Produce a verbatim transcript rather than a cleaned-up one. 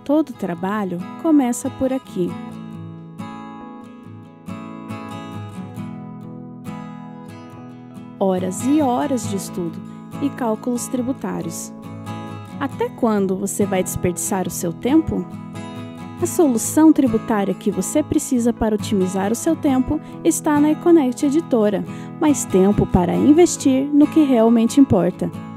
Todo trabalho começa por aqui. Horas e horas de estudo e cálculos tributários. Até quando você vai desperdiçar o seu tempo? A solução tributária que você precisa para otimizar o seu tempo está na Econect Editora. Mais tempo para investir no que realmente importa.